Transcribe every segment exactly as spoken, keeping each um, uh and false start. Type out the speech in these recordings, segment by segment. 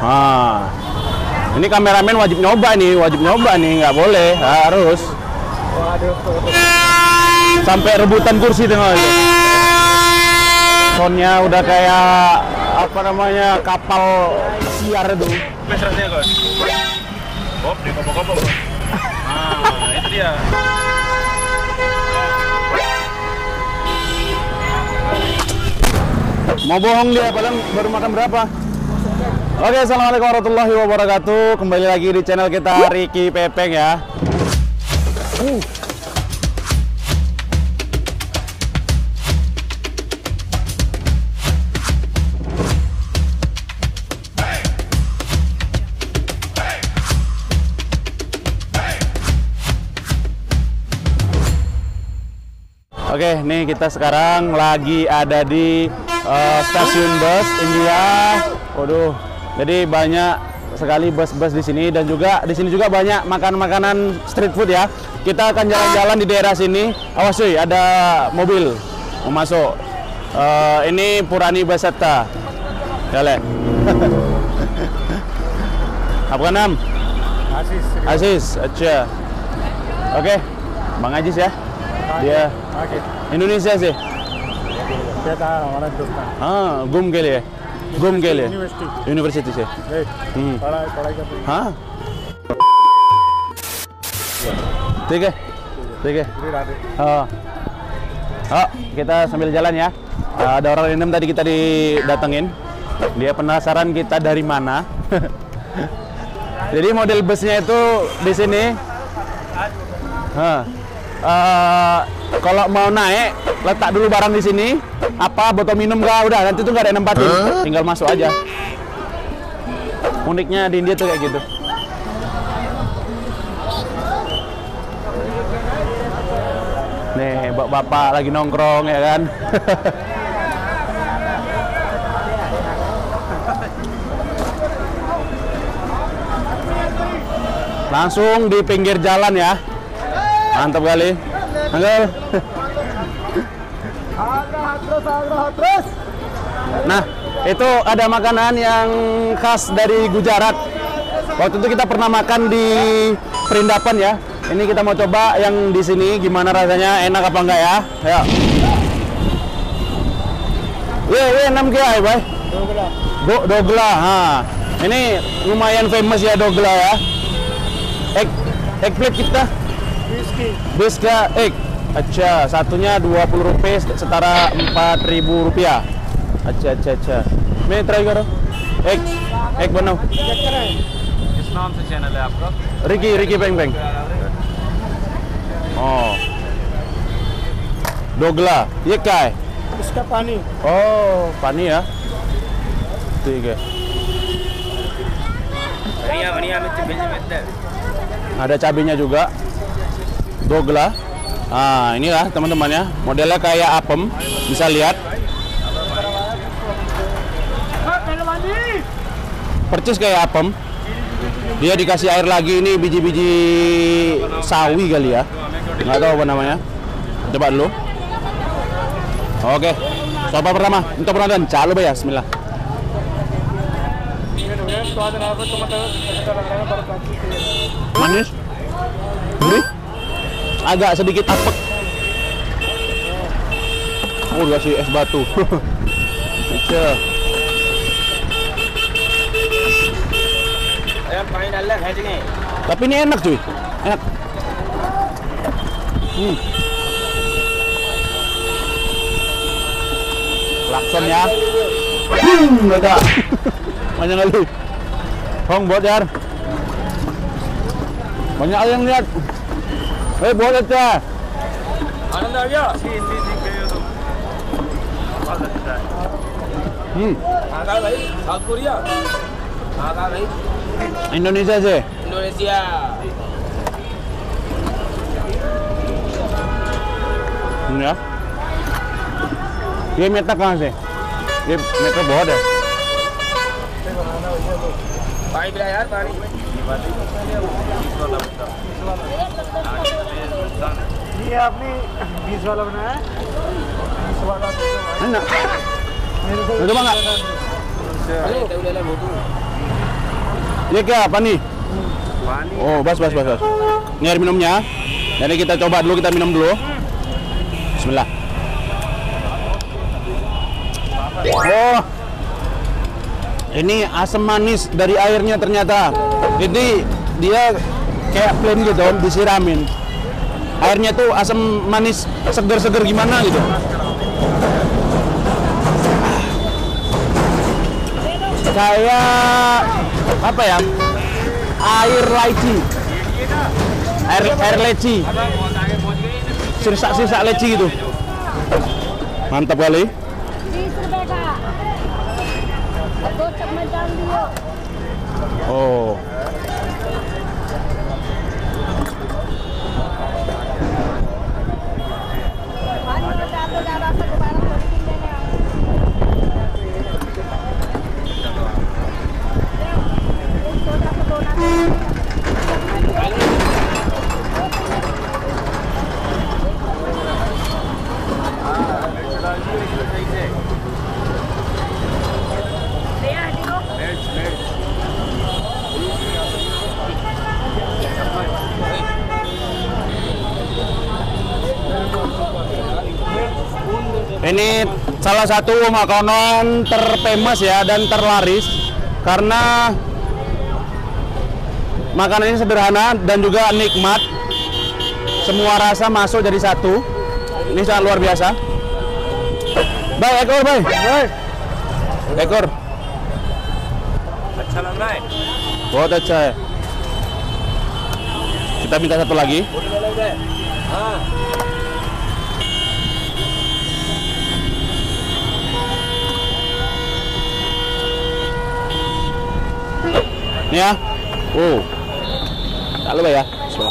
Ah, ini kameramen wajib nyoba nih, wajib nyoba nih, nggak boleh, harus. Sampai rebutan kursi tengok itu. Soundnya udah kayak apa namanya kapal siar itu. Mesranya kan? Hop, di kopok-kopok. Nah, itu dia. Mau bohong dia, padahal baru makan berapa? Oke, assalamualaikum warahmatullahi wabarakatuh. Kembali lagi di channel kita Ricky Pepeng ya. Uh. Oke, nih kita sekarang lagi ada di uh, stasiun bus India. Waduh, jadi banyak sekali bus-bus di sini dan juga di sini juga banyak makan-makanan street food ya. Kita akan jalan-jalan di daerah sini. Awas cuy, ada mobil mau masuk. Uh, ini Purani Basetta. Jalan. Apa nam? Asis. Asis, acha. Oke, Bang Ajis ya. Dia Indonesia sih. हाँ घूम के लिए घूम के लिए यूनिवर्सिटी से हाँ ठीक है ठीक है हाँ oh, kita sambil jalan ya. Ada orang random tadi kita didatengin, dia penasaran kita dari mana. Jadi model busnya itu di sini. Hah. Uh, kalau mau naik, letak dulu barang di sini. Apa botol minum gak? Udah, nanti tuh nggak ada yang nempatin, huh? Tinggal masuk aja. Uniknya di India tuh kayak gitu. Nih, bapak-bapak lagi nongkrong ya kan. Langsung di pinggir jalan ya. Mantap kali, Uncle. Nah, itu ada makanan yang khas dari Gujarat. Waktu itu kita pernah makan di Perindapan ya. Ini kita mau coba yang di sini, gimana rasanya, enak apa enggak ya? Ya. Ye, ye, enam kia, boy. Dogla. Do, dogla. Ha. Ini lumayan famous ya dogla ya. Egg, egg plate kita. Biska egg, acha, satunya dua puluh rupiah, setara empat ribu rupiah. Acha, acha, acha. मैं try करो, egg, egg बनाओ. किस नाम से channel है आपका? Ricky, Ricky Peng Peng. Oh, डोगला, ये क्या है? इसका पानी. Oh, पानी ya. ठीक है. बढ़िया बढ़िया मिर्च. Ada cabenya juga. Dogla. Nah, inilah teman-teman ya. Modelnya kayak apem, bisa lihat. Percis kayak apem. Dia dikasih air lagi, ini biji-biji sawi kali ya. Nggak tahu apa namanya. Coba dulu. Oke. Coba pertama untuk penonton. Calo ya, bismillah. Manis. Gurih. Agak sedikit apek. Oh, dikasih es batu. Acha. Tapi ini enak cuy, enak. Hmm. Lakson ya. Hmm, ada. Banyak kali. Hong buat jar. Banyak yang lihat. Eh, बहुत अच्छा है. आनंद आ गया? सी सी सी तो बहुत अच्छा है. Hmm. आगा भाई, south Korea. आगा भाई. Indonesia से. Indonesia. Hmm ya. ये मेटा कहाँ से? ये मेटा बहुत है. पानी पिला यार पानी. ये आपने बीस वाला बनाया है? बीस वाला Enak. मेरे को Coba nggak? Ayo, kita udah lah butuh. Ini ke apa nih? Pani. Oh, bas, bas, bas, bas. Ini air minumnya. Jadi kita coba dulu, kita minum dulu. Bismillah. Oh, ini asam manis dari airnya ternyata. Jadi dia kayak plain gitu, disiramin. Airnya tuh asam manis, seger-seger gimana gitu. Kayak apa ya? Air leci. Air air leci. Sisa-sisa leci gitu. Mantap kali. Oh. Ini salah satu makanan terfamous ya dan terlaris karena makanan ini sederhana dan juga nikmat. Semua rasa masuk jadi satu. Ini sangat luar biasa. Baik, ekor, baik. Baik. Ekor. अच्छा लग रहा है बहुत अच्छा है. Kita minta satu lagi. हाँ Ini ya. Oh. Tak lupa ya. Bismillah.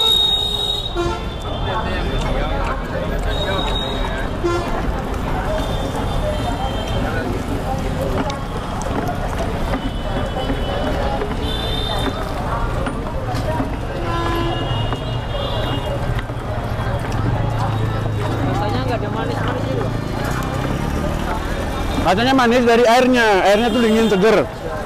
Rasanya manis dari airnya. Airnya tuh dingin seger.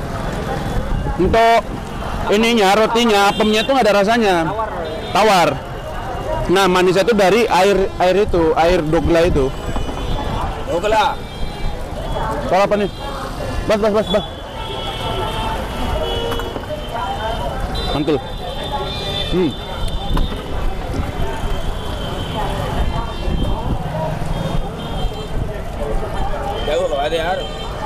Untuk ininya, rotinya, apemnya tuh nggak ada rasanya. Tawar. Nah, manisnya tuh dari air air itu, air dogla itu. Dhokla Soal apa nih? Bas, bas, bas, bas. Mantul. Hmm. देखो लगा दे यार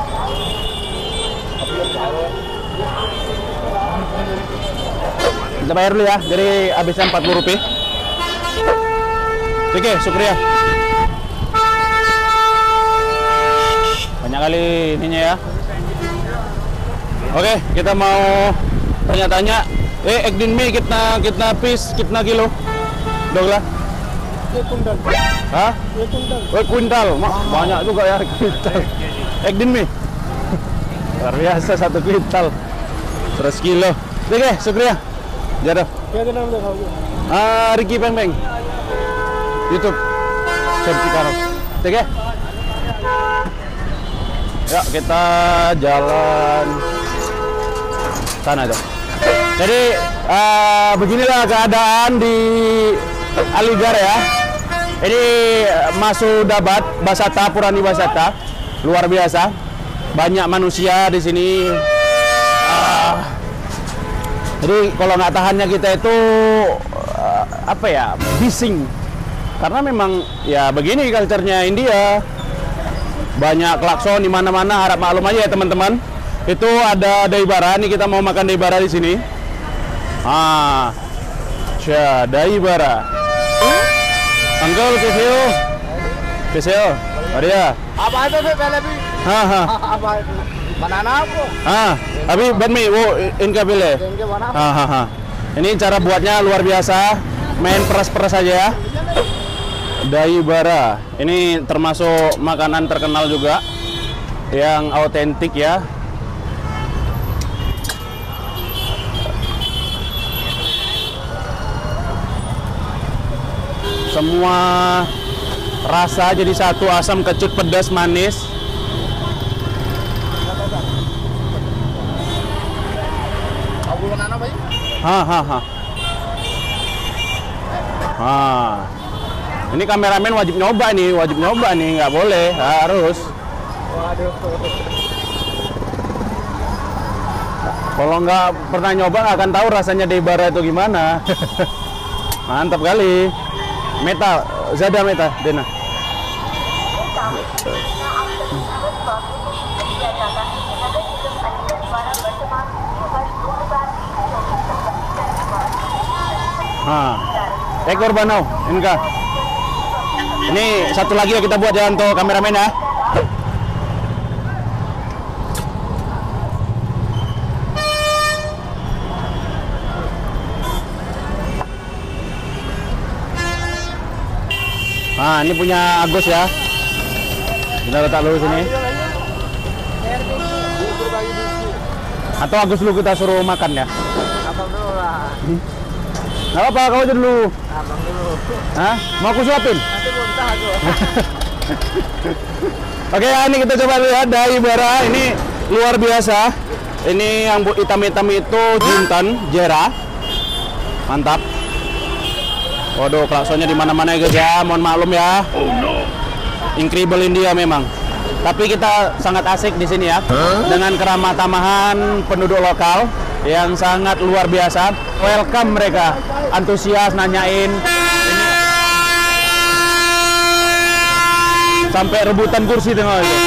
Kita bayar dulu ya, jadi habisnya empat puluh rupiah. Oke, syukriya. Banyak kali ininya ya. Oke, kita mau tanya-tanya. Eh, ek din mein kitna kitna piece, kitna kilo? Dogla? एक कुंटल Hah? एक कुंटल Oh, kuintal. Ma- Banyak juga ya kuintal. Ek din mi. Luar biasa satu kuintal. seratus kilo. Oke, syukriya. Jadaf. क्या नाम दिखाओगे Ah, Ricky Peng Peng. YouTube. Search sekarang. Oke. Ya, kita jalan sana tuh. Jadi uh, beginilah keadaan di Aligarh ya. Ini Masuk Dabat Basata Purani Basata. Luar biasa. Banyak manusia di sini. Uh, Jadi kalau nggak tahannya kita itu uh, apa ya, bising. Karena memang ya begini culture-nya India. Banyak klakson di mana-mana, harap maklum aja ya teman-teman. Itu ada dai bara, nih kita mau makan dai bara di sini. Ah. Cha, dai bara. Uncle, कैसे हो? कैसे हो? बढ़िया. आप आए तो थे पहले भी हाँ हाँ आप आए थे बनाना आपको हाँ. अभी बाद में वो इनका बिल है. इनके बना Hahaha. Ini cara buatnya luar biasa, main peras-peras aja ya. Dai bara, ini termasuk makanan terkenal juga, yang autentik ya. Semua rasa jadi satu, asam, kecut, pedas, manis. अब वो Ha ha ha. Ah. Ini kameramen wajib nyoba nih, wajib nyoba nih, nggak boleh, harus. Waduh. Kalau nggak pernah nyoba nggak akan tahu rasanya Deibara itu gimana. Mantap kali. Meta, Zada Meta, Dena. Nah, ekor banau, Inka. Ini satu lagi yang kita buat ya untuk kameramen ya. Nah, ini punya Agus ya. Kita letak dulu sini. Atau Agus dulu kita suruh makan ya. Abang dulu lah. Nggak apa-apa, kau aja dulu. Abang dulu. Hah? Mau aku suapin? Nanti muntah aku. Oke, ini kita coba lihat Deibara. Ini luar biasa. Ini yang hitam-hitam itu jintan, jera. Mantap. Waduh, klaksonnya di mana-mana ya guys ya. Mohon maklum ya. Incredible India memang. Tapi kita sangat asik di sini ya. Dengan keramah tamahan penduduk lokal yang sangat luar biasa. Welcome mereka, antusias nanyain. Ini sampai rebutan kursi tengah itu.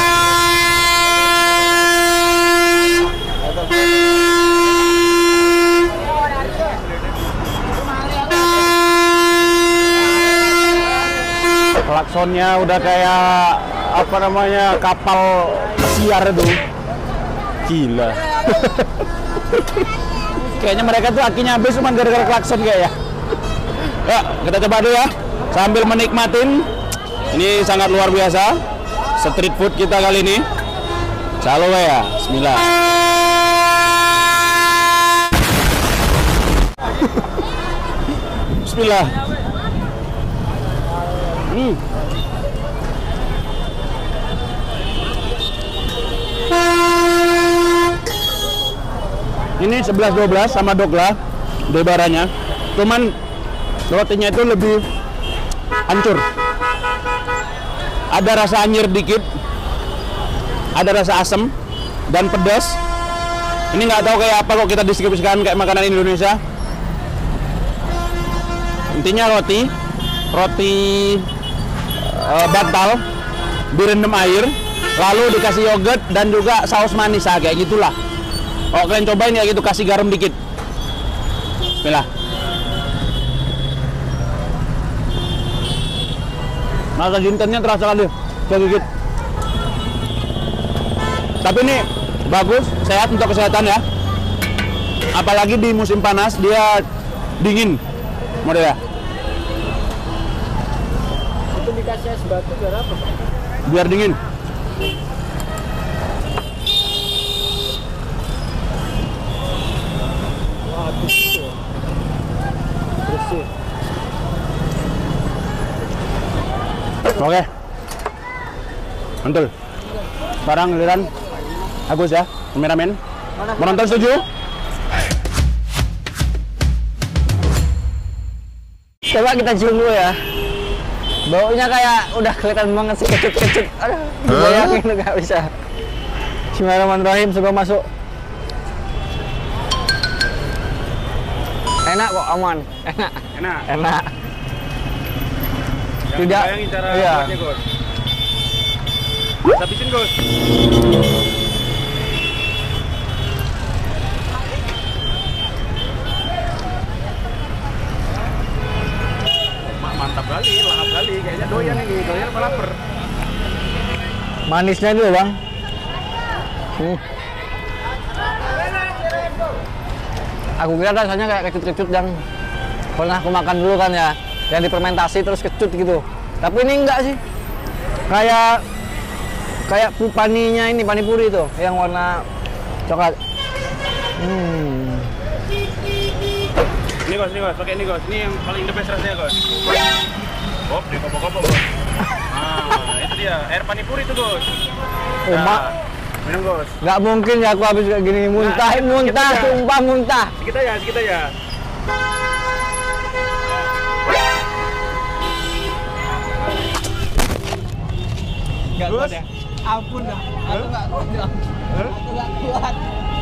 Klaksonnya udah kayak apa namanya kapal pesiar itu, gila. Kayaknya mereka tuh akinya habis cuma gara-gara klakson kayak ya. Ya, kita coba dulu ya sambil menikmatin. Ini sangat luar biasa street food kita kali ini. Salo ya, bismillah. Bismillah. Hmm. Ini sebelas dua belas sama Dogla Deibaranya. Cuman rotinya itu lebih hancur. Ada rasa anyir dikit. Ada rasa asam dan pedas. Ini nggak tahu kayak apa kok kita deskripsikan kayak makanan Indonesia. Intinya roti, roti uh, bantal direndam air, lalu dikasih yogurt dan juga saus manis, ah, kayak gitulah. Oh, kalian cobain ya gitu, kasih garam dikit. Bismillah. Rasa jintannya terasa kali, sedikit. Tapi ini bagus, sehat untuk kesehatan ya. Apalagi di musim panas, dia dingin modelnya. Itu dikasih es batu biar apa? Biar dingin. Oke, mantul. Sekarang giliran Agus ya, kameramen. Menonton setuju? Coba kita cium dulu ya. Baunya kayak udah kelihatan banget sih, kecut-kecut. Aduh, bayangin tuh gak bisa. Bismillahirrahmanirrahim, sebelum masuk. Enak kok, aman. Enak. Enak. Enak. Jangan Tidak. bayangin cara Iya. buatnya, Gus. Habisin, Gus. Mantap kali, lahap kali. Kayaknya doyan nih, doyan apa lapar? Manisnya dulu bang. Hmm. Aku kira rasanya kayak kecut-kecut yang pernah aku makan dulu kan ya, yang difermentasi terus kecut gitu. Tapi ini enggak sih. Kayak kayak paninya ini, panipuri itu yang warna coklat. Hmm. Ini Gus, ini Gus, pakai ini Gus. Ini yang paling the best rasanya Gus. Hop, dikopo-kopo Gus. Nah, itu dia, air panipuri itu Gus. Oh, Nah, ma Minum bos. Nggak mungkin ya aku habis kayak gini muntah, Nah, muntah, sedikit aja. sumpah muntah. Sedikit aja, sedikit aja. Nggak kuat ya? Ampun dah, aku nggak kuat dah. Aku nggak kuat.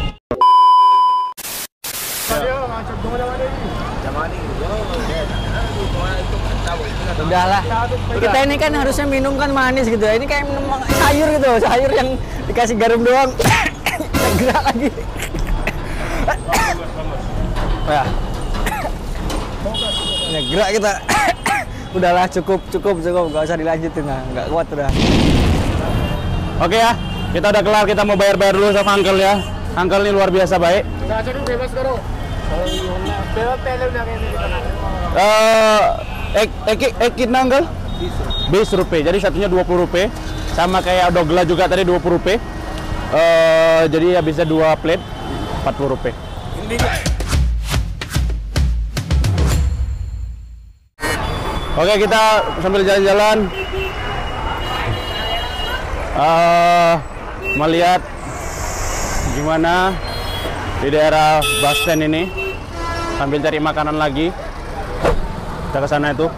Udahlah, kita ini kan harusnya minum kan manis gitu ya. Ini kayak minum sayur gitu, sayur yang dikasih garam doang. Gerak lagi. Ya. Ya, gerak kita. Udahlah, cukup, cukup, cukup. Gak usah dilanjutin lah, nggak kuat udah. Oke ya, kita udah kelar, kita mau bayar-bayar dulu sama Uncle ya. Uncle ini luar biasa baik. Eh, ek, ek, ek, kitna Uncle? बीस rupiah. Jadi satunya dua puluh rupiah. Sama kayak dogla juga tadi dua puluh rupiah. Eh, jadi habisnya dua plate empat puluh rupiah. Oke, kita sambil jalan-jalan uh, melihat gimana di daerah bus stand ini, sambil cari makanan lagi. Kita ke sana itu.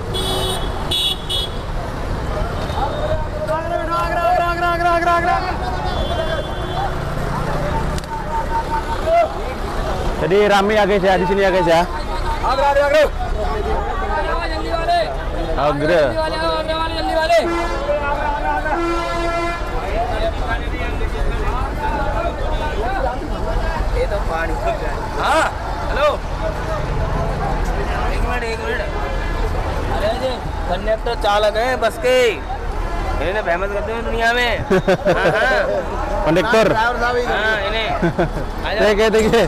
Jadi rame ya guys ya di sini ya guys ya. Agre. itu पानी हाँ हेलो एक मिनट एक मिनट अरे जी कंडक्टर चालक हैं बस के इन्हें बहमत करते हैं दुनिया में हाँ हाँ Kondektur. हाँ इन्हें Tege tege.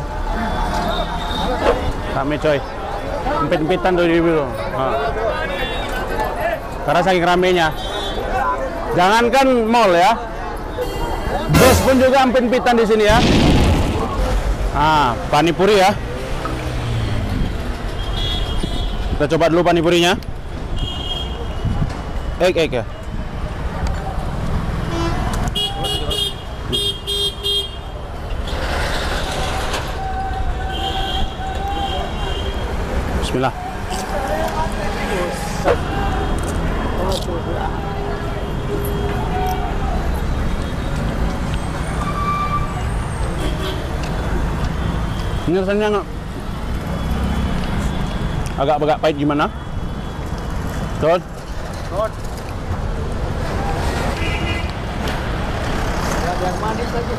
Rame coy. Empit-empitan tuh di dulu. Nah. Karena saking ramenya. Jangankan mall ya. Bus pun juga empit-empitan di sini ya. Ah, panipuri ya. Kita coba dulu panipurinya. Ek ek ya. Bismillah. Ini rasanya nggak agak-agak pahit gimana? Tuh. Yang manis lagi.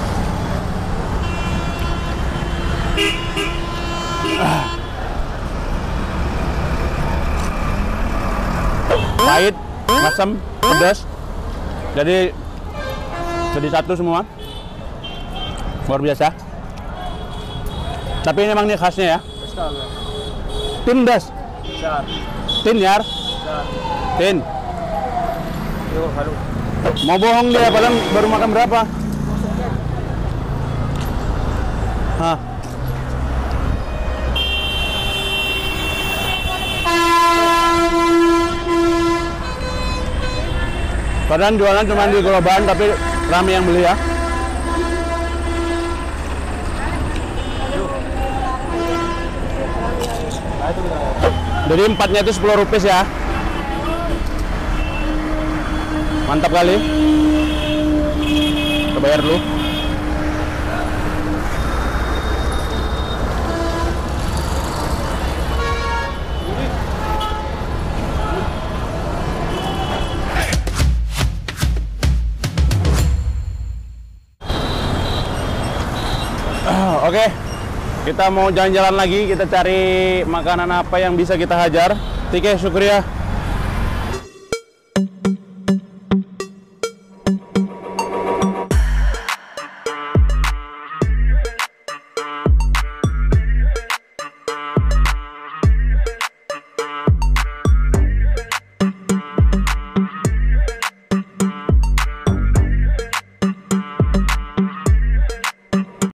Pahit, asam, pedas. Jadi jadi satu semua. Luar biasa. Tapi ini memang ini khasnya ya. Tindas. Tin yar. Tin. Mau bohong dia, padahal baru makan berapa? Hah. Padahal jualan cuma di Gerobakan, tapi rame yang beli ya. Jadi empatnya itu sepuluh rupiah ya. Mantap kali. Kita bayar dulu. Oke, kita mau jalan-jalan lagi, kita cari makanan apa yang bisa kita hajar. Tike, syukriya.